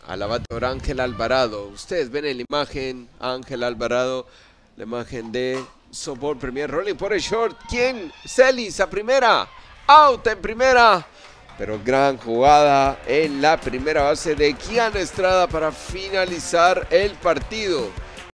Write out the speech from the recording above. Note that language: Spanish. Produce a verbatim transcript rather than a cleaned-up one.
al bateador Ángel Alvarado. Ustedes ven en la imagen Ángel Alvarado, la imagen de softball premier rolling por el short. ¿Quién? Celis a primera, out en primera, pero gran jugada en la primera base de Kian Estrada para finalizar el partido.